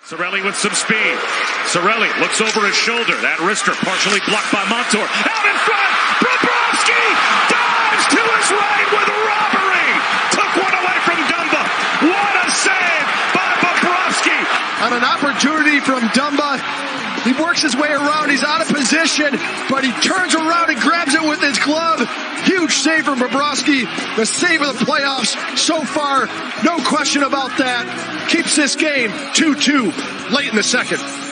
Cirelli with some speed. Cirelli looks over his shoulder. That wrister partially blocked by Montour. Out in front, Bobrovsky dives to his right with a robbery. Took one away from Dumba. What a save by Bobrovsky. On an opportunity from Dumba, he works his way around. He's out of position, but he turns around and grabs it with his glove. Huge save from Bobrovsky. The save of the playoffs so far. No question about that. Keeps this game 2-2 late in the second.